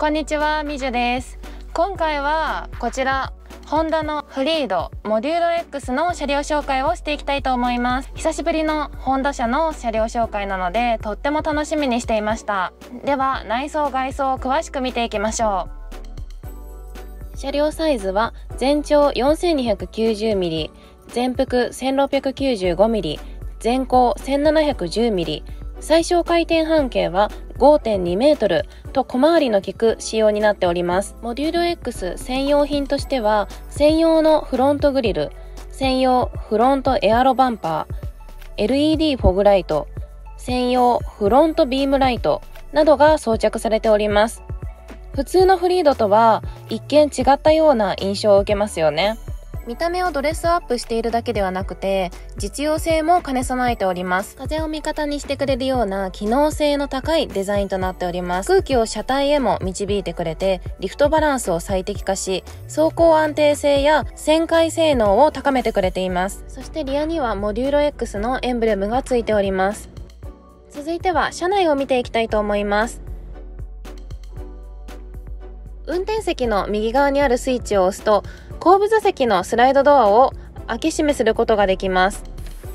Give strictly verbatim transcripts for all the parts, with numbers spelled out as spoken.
こんにちは、みじゅです。今回はこちらホンダのフリードモデューロ X の車両紹介をしていきたいと思います。久しぶりのホンダ車の車両紹介なのでとっても楽しみにしていました。では内装外装を詳しく見ていきましょう。車両サイズは全長 よんせんにひゃくきゅうじゅうミリ、全幅 せんろっぴゃくきゅうじゅうごミリ、全高 せんななひゃくじゅうミリ、最小回転半径は ごてんにメートルと小回りの利く仕様になっております。モデュール X 専用品としては、専用のフロントグリル、専用フロントエアロバンパー、エルイーディー フォグライト、専用フロントビームライトなどが装着されております。普通のフリードとは一見違ったような印象を受けますよね。見た目をドレスアップしているだけではなくて、実用性も兼ね備えております。風を味方にしてくれるような機能性の高いデザインとなっております。空気を車体へも導いてくれて、リフトバランスを最適化し、走行安定性や旋回性能を高めてくれています。そしてリアにはモデューロ X のエンブレムがついております。続いては車内を見ていきたいと思います。運転席の右側にあるスイッチを押すと、後部座席のスライドドアを開け閉めすることができます。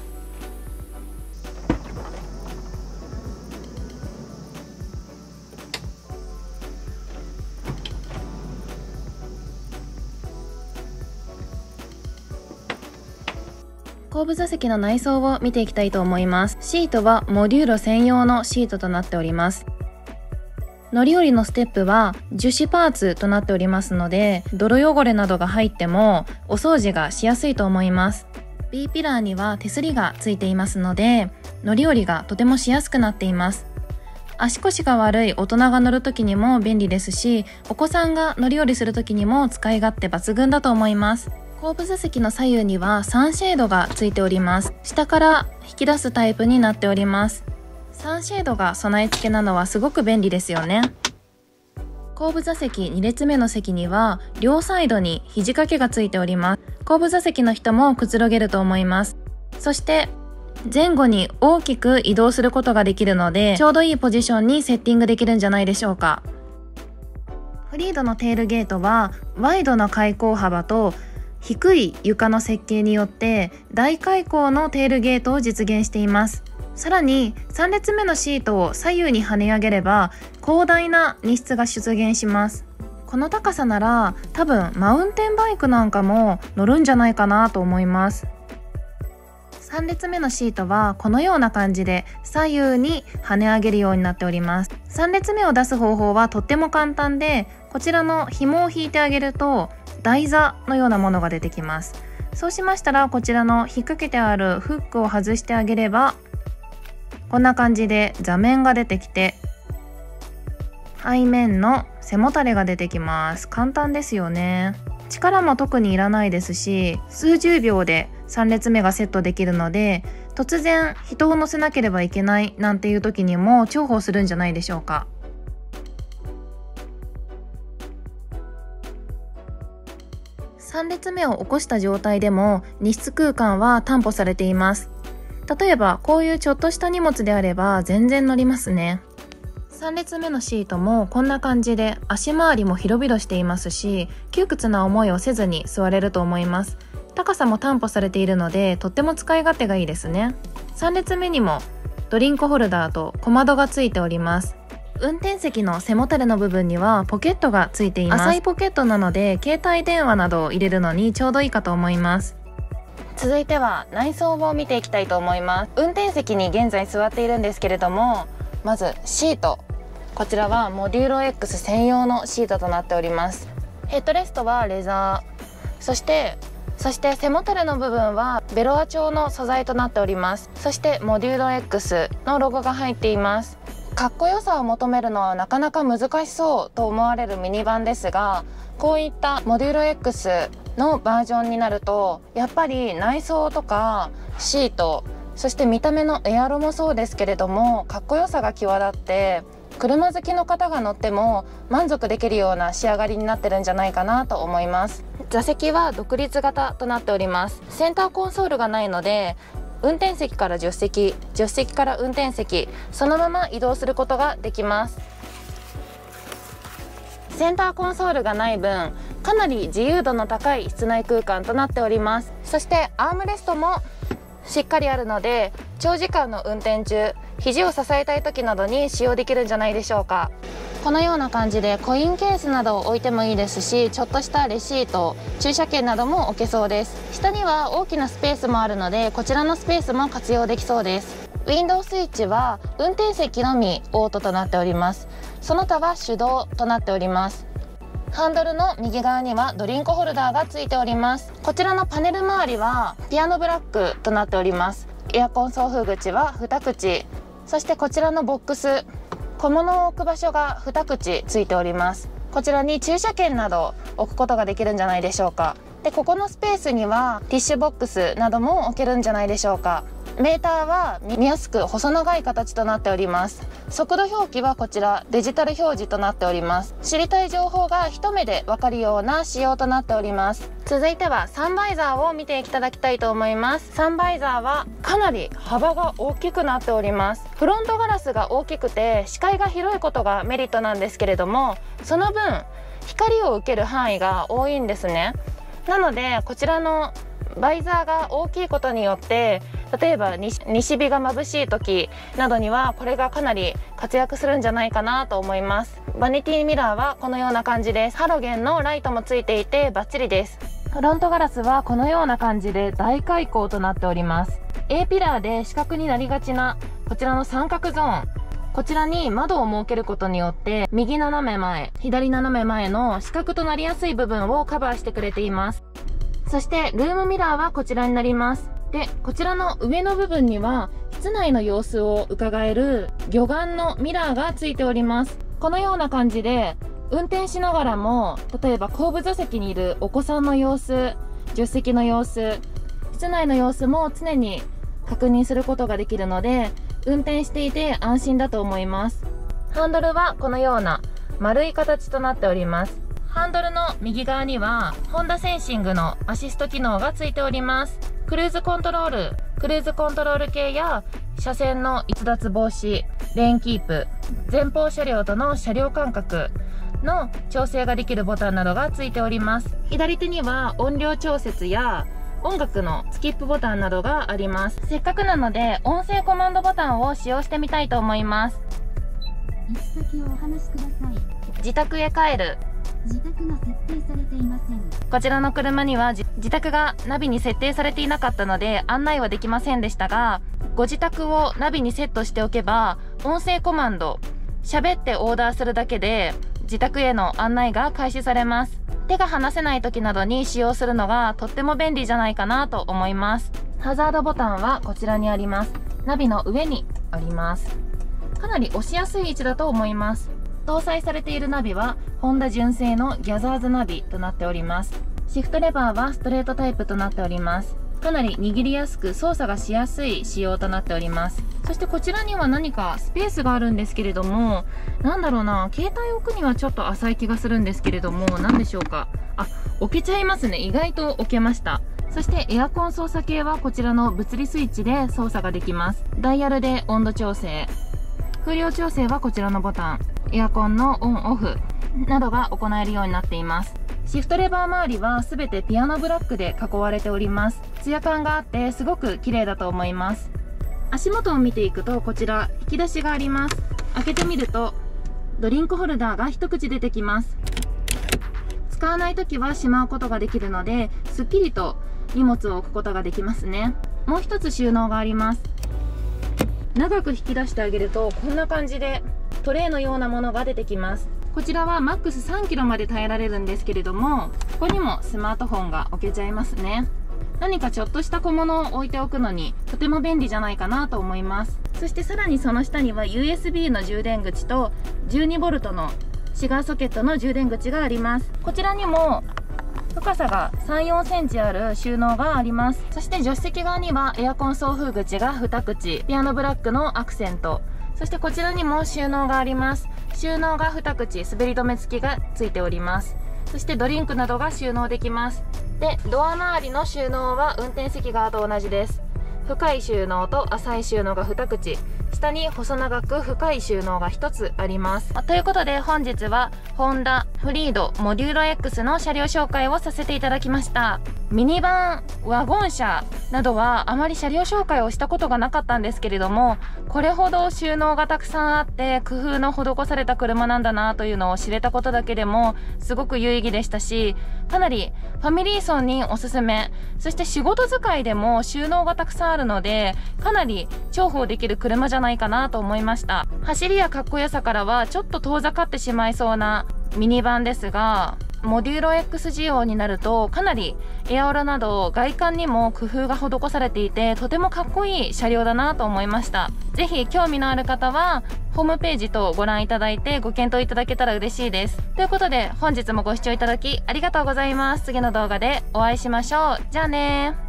後部座席の内装を見ていきたいと思います。シートはモデューロ専用のシートとなっております。乗り降りのステップは樹脂パーツとなっておりますので、泥汚れなどが入ってもお掃除がしやすいと思います。B ピラーには手すりがついていますので、乗り降りがとてもしやすくなっています。足腰が悪い大人が乗るときにも便利ですし、お子さんが乗り降りするときにも使い勝手抜群だと思います。後部座席の左右にはサンシェードがついております。下から引き出すタイプになっております。サンシェードが備え付けなのはすごく便利ですよね。後部座席に列目の席には両サイドに肘掛けがついております。後部座席の人もくつろげると思います。そして前後に大きく移動することができるので、ちょうどいいポジションにセッティングできるんじゃないでしょうか。フリードのテールゲートはワイドな開口幅と低い床の設計によって大開口のテールゲートを実現しています。さらにさん列目のシートを左右に跳ね上げれば広大な荷室が出現します。この高さなら多分マウンテンバイクなんかも乗るんじゃないかなと思います。さん列目のシートはこのような感じで左右に跳ね上げるようになっております。さん列目を出す方法はとっても簡単で、こちらの紐を引いてあげると台座のようなものが出てきます。そうしましたらこちらの引っ掛けてあるフックを外してあげれば、こんな感じで座面が出てきて、背面の背もたれが出てきます。簡単ですよね。力も特にいらないですし、数十秒でさん列目がセットできるので、突然人を乗せなければいけないなんていう時にも重宝するんじゃないでしょうか。さん列目を起こした状態でも荷室空間は担保されています。例えばこういうちょっとした荷物であれば全然乗りますね。さん列目のシートもこんな感じで足回りも広々していますし、窮屈な思いをせずに座れると思います。高さも担保されているのでとっても使い勝手がいいですね。さん列目にもドリンクホルダーと小窓がついております。運転席の背もたれの部分にはポケットがついています。浅いポケットなので携帯電話などを入れるのにちょうどいいかと思います。続いては内装を見ていきたいと思います。運転席に現在座っているんですけれども、まずシート、こちらはモデューロ X 専用のシートとなっております。ヘッドレストはレザー、そしてそして背もたれの部分はベロア調の素材となっております。そしてモデューロ X のロゴが入っています。かっこよさを求めるのはなかなか難しそうと思われるミニバンですが、こういったモデューロ X のバージョンになると、やっぱり内装とかシート、そして見た目のエアロもそうですけれども、かっこよさが際立って車好きの方が乗っても満足できるような仕上がりになってるんじゃないかなと思います。座席は独立型となっております。センターコンソールがないので、運転席から助手席、助手席から運転席、そのまま移動することができます。 センターコンソールがない分かなり自由度の高い室内空間となっております。そしてアームレストもしっかりあるので、長時間の運転中肘を支えたい時などに使用できるんじゃないでしょうか。このような感じでコインケースなどを置いてもいいですし、ちょっとしたレシート、駐車券なども置けそうです。下には大きなスペースもあるので、こちらのスペースも活用できそうです。ウィンドウスイッチは運転席のみオートとなっております。その他は手動となっております。ハンドルの右側にはドリンクホルダーがついております。こちらのパネル周りはピアノブラックとなっております。エアコン送風口はに口、そしてこちらのボックス、小物を置く場所がに口ついております。こちらに駐車券など置くことができるんじゃないでしょうか。で、ここのスペースにはティッシュボックスなども置けるんじゃないでしょうか。メーターは見やすく細長い形となっております。速度表記はこちらデジタル表示となっております。知りたい情報が一目でわかるような仕様となっております。続いてはサンバイザーを見ていただきたいと思います。サンバイザーはかなり幅が大きくなっております。フロントガラスが大きくて視界が広いことがメリットなんですけれども、その分光を受ける範囲が多いんですね。なのでこちらのバイザーが大きいことによって、例えば西日が眩しい時などにはこれがかなり活躍するんじゃないかなと思います。バニティミラーはこのような感じです。ハロゲンのライトもついていてバッチリです。フロントガラスはこのような感じで大開口となっております。 A ピラーで四角になりがちなこちらの三角ゾーン、こちらに窓を設けることによって右斜め前、左斜め前の四角となりやすい部分をカバーしてくれています。そしてルームミラーはこちらになります。で、こちらの上の部分には室内の様子を伺える魚眼のミラーがついております。このような感じで運転しながらも、例えば後部座席にいるお子さんの様子、助手席の様子、室内の様子も常に確認することができるので、運転していて安心だと思います。ハンドルはこのような丸い形となっております。ハンドルの右側にはホンダセンシングのアシスト機能がついております。クルーズコントロール、クルーズコントロール系や車線の逸脱防止、レーンキープ、前方車両との車両間隔の調整ができるボタンなどがついております。左手には音量調節や音楽のスキップボタンなどがあります。せっかくなので音声コマンドボタンを使用してみたいと思います。 行き先をお話しください。 自宅へ帰る。 自宅が設定されていません。 こちらの車には自宅がナビに設定されていなかったので案内はできませんでしたが、ご自宅をナビにセットしておけば音声コマンド、喋ってオーダーするだけで自宅への案内が開始されます。手が離せない時などに使用するのがとっても便利じゃないかなと思います。ハザードボタンはこちらにあります。ナビの上にあります。かなり押しやすい位置だと思います。搭載されているナビはホンダ純正のギャザーズナビとなっております。シフトレバーはストレートタイプとなっております。かなり握りやすく操作がしやすい仕様となっております。そしてこちらには何かスペースがあるんですけれども、なんだろうな、携帯を置くにはちょっと浅い気がするんですけれども、何でしょうか。あ、置けちゃいますね。意外と置けました。そしてエアコン操作系はこちらの物理スイッチで操作ができます。ダイヤルで温度調整、風量調整はこちらのボタン、エアコンのオンオフなどが行えるようになっています。シフトレバー周りは全てピアノブラックで囲われております。ツヤ感があってすごく綺麗だと思います。足元を見ていくとこちら引き出しがあります。開けてみるとドリンクホルダーが一口出てきます。使わない時はしまうことができるので、すっきりと荷物を置くことができますね。もう一つ収納があります。長く引き出してあげるとこんな感じでトレイのようなものが出てきます。こちらはマックスさんキロまで耐えられるんですけれども、ここにもスマートフォンが置けちゃいますね。何かちょっとした小物を置いておくのにとても便利じゃないかなと思います。そしてさらにその下には ユーエスビー の充電口と じゅうにボルト のシガーソケットの充電口があります。こちらにも深さがさん、よんセンチある収納があります。そして助手席側にはエアコン送風口がに口、ピアノブラックのアクセント、そしてこちらにも収納があります。収納がに口、滑り止め付きがついております。そしてドリンクなどが収納できます。で、ドア周りの収納は運転席側と同じです。深い収納と浅い収納がに口、 下に細長く深い収納がひとつあります。ということで本日はホンダフリードモデューロ X の車両紹介をさせていただきました。ミニバン、ワゴン車などはあまり車両紹介をしたことがなかったんですけれども、これほど収納がたくさんあって工夫の施された車なんだなというのを知れたことだけでもすごく有意義でしたし、かなりファミリー層におすすめ、そして仕事使いでも収納がたくさんあるのでかなり重宝できる車じゃないかなと思いました。走りやかっこよさからはちょっと遠ざかってしまいそうなミニバンですが、モデューロ X 仕様になるとかなりエアオラなど外観にも工夫が施されていてとてもかっこいい車両だなと思いました。ぜひ興味のある方はホームページ等ご覧いただいてご検討いただけたら嬉しいです。ということで本日もご視聴いただきありがとうございます。次の動画でお会いしましょう。じゃあねー。